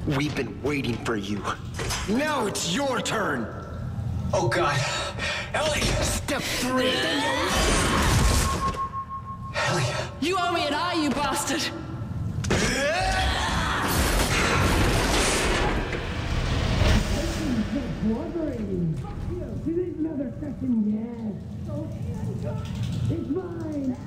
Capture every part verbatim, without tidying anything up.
We've been waiting for you. Now it's your turn! Oh god. Ellie! Step three! Ellie! You owe me an eye, you bastard! Another second, yes. It's mine.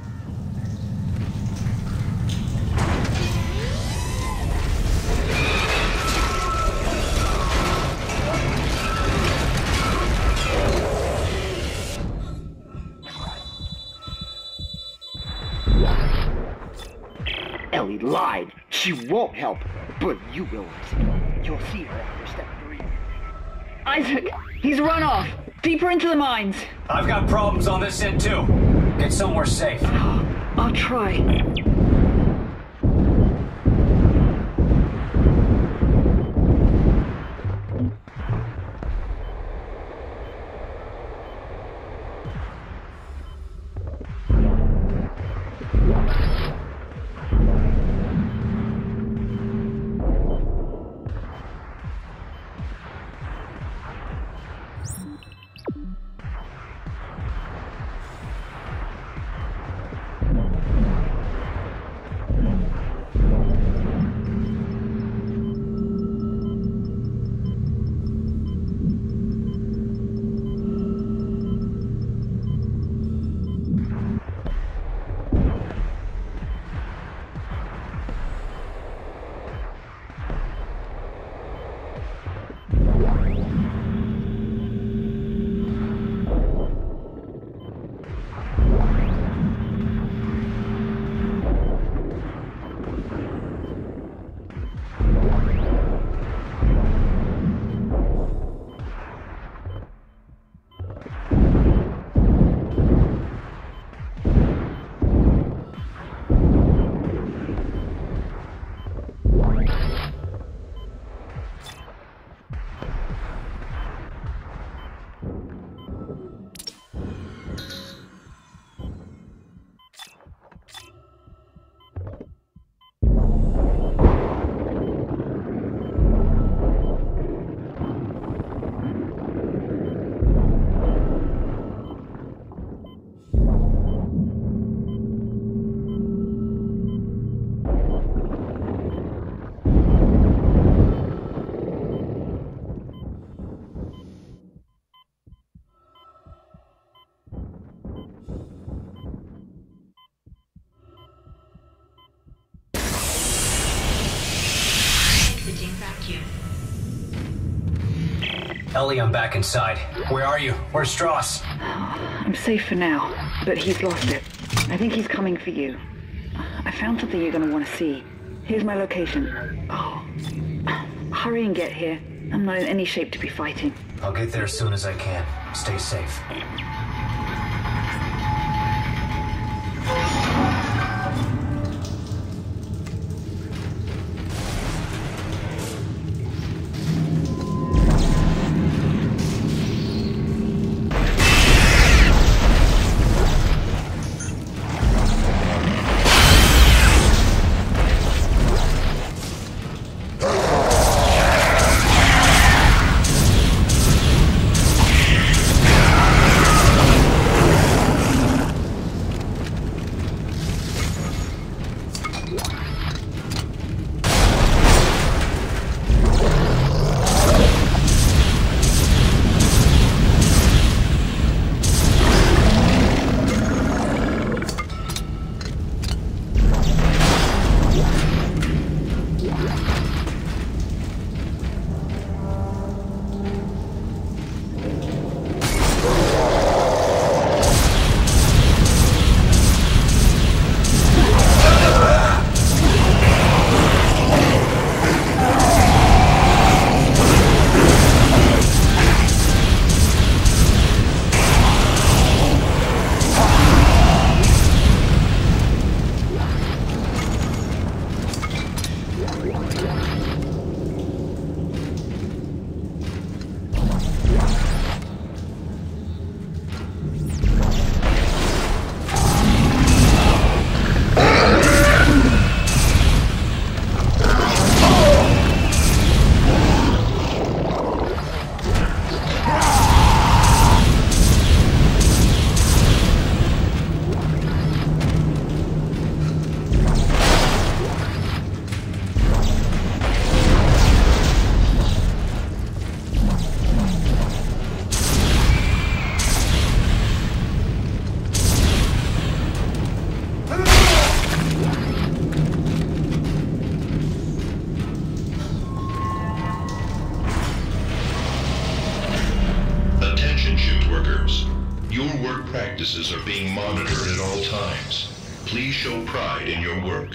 Ellie lied. She won't help, but you will, Isaac. You'll see her after step three. Isaac, he's run off. Deeper into the mines. I've got problems on this end too. Get somewhere safe. I'll try. Ellie, I'm back inside. Where are you? Where's Strauss? I'm safe for now, but he's lost it. I think he's coming for you. I found something you're gonna want to see. Here's my location. Oh, hurry and get here. I'm not in any shape to be fighting. I'll get there as soon as I can. Stay safe. work practices are being monitored at all times. Please show pride in your work.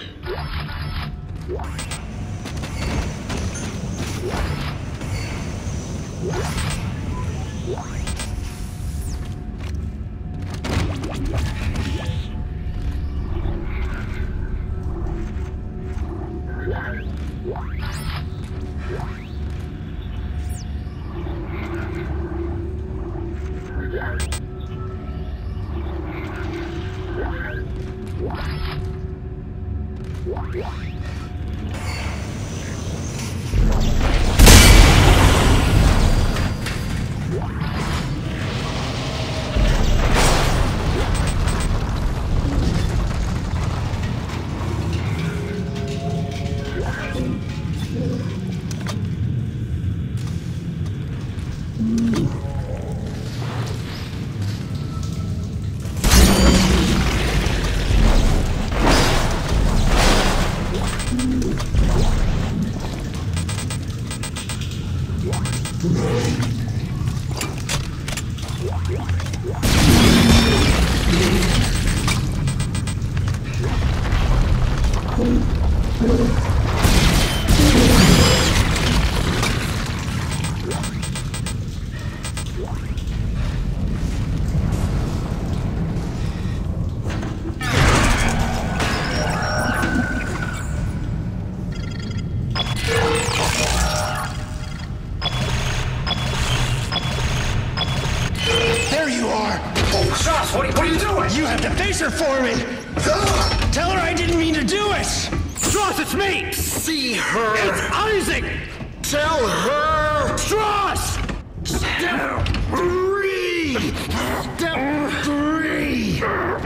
There you are! Stross, what, what are you doing? You have to face her for me! Tell her I didn't mean to do it! Stross, it's me! See her! It's Isaac! Tell her! Stross! Step three! Step three!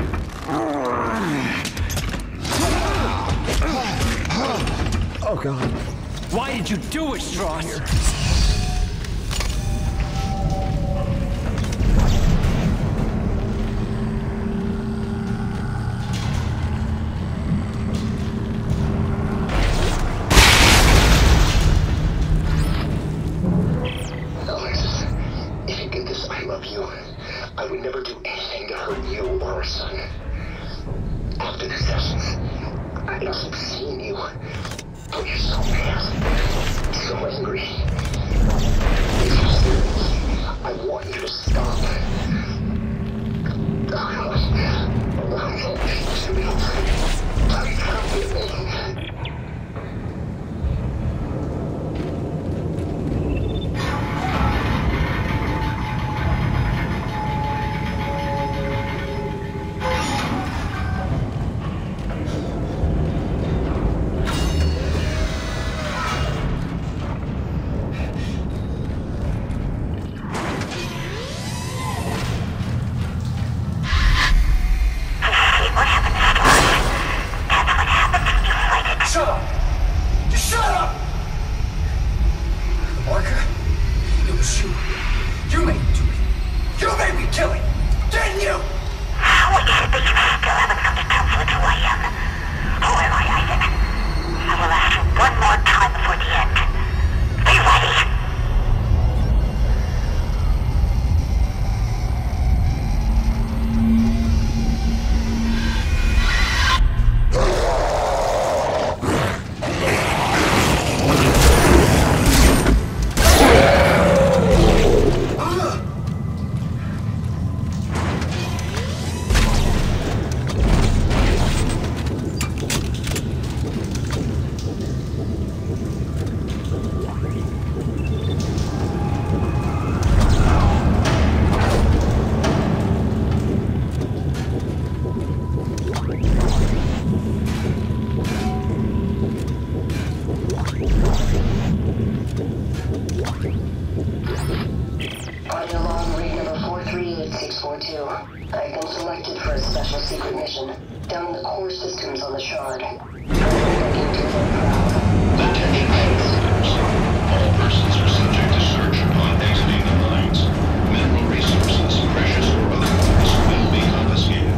Oh, God. Why did you do it, Stross? Alexis, if you get this, I love you. I would never do anything to hurt you or our son. After the sessions, I keep seeing you. But you're so mad, so angry. If you see me, I want you to stop. I can't to me. I can't be me. Shut up! Just shut up! The marker? It was you. You made me do it. You made me kill it! Didn't you? How is it that you still haven't come to terms with who I am? Who am I, Isaac? I will ask you one more time before the end. Be ready! Audio alarm read number four three eight six four two. I've been selected for a special secret mission. Down in the core systems on the Shard. Attention shareholders. All persons are subject to search upon exiting the mines. Mineral resources, precious or otherwise, will be confiscated.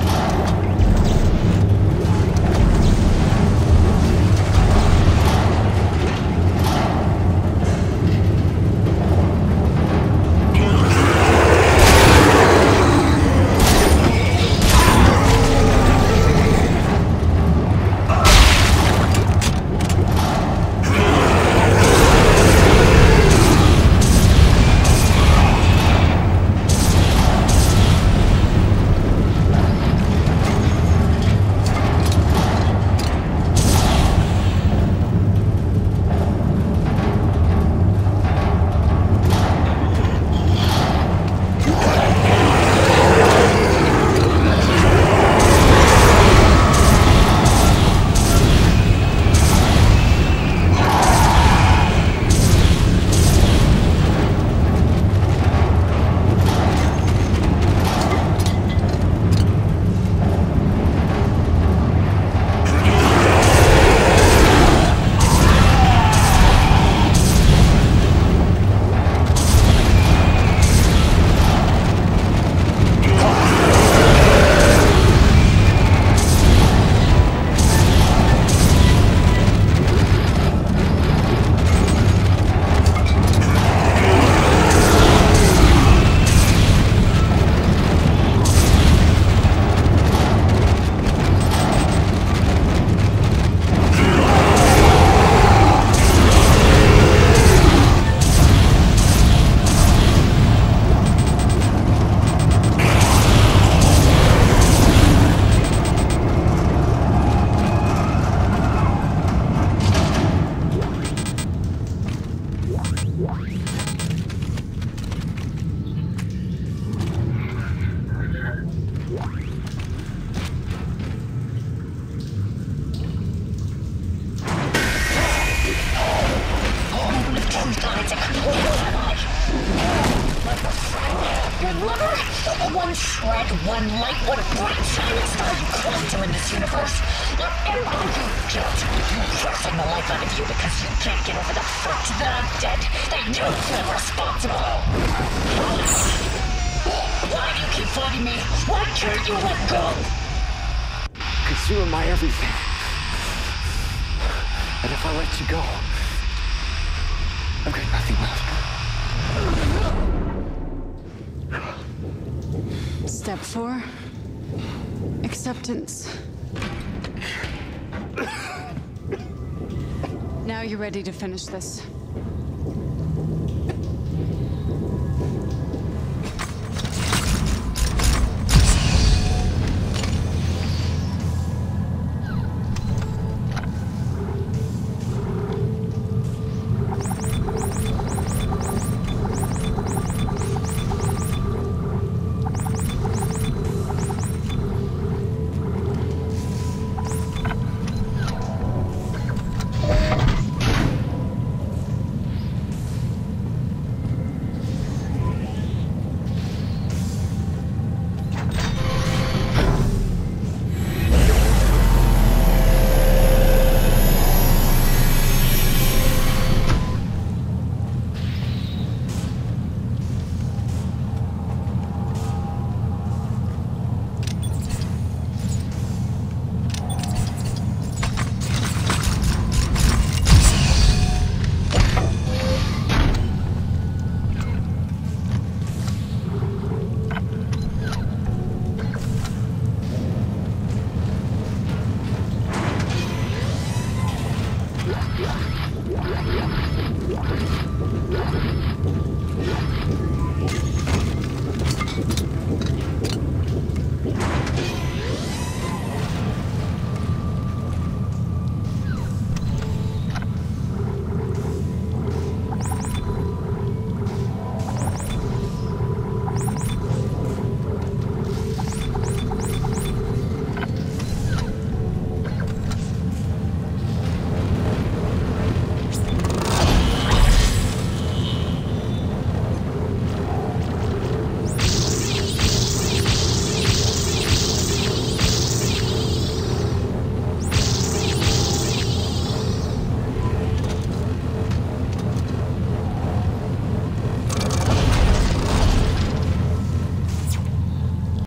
light what a bright shining star you cling to in this universe. And all your guilt, pressing the life out of you because you can't get over the fact that I'm dead, that you feel responsible. Why do you keep fighting me? Why can't you let go? Because you are my everything. And if I let you go, I've got nothing left. Step four. Acceptance. Now you're ready to finish this.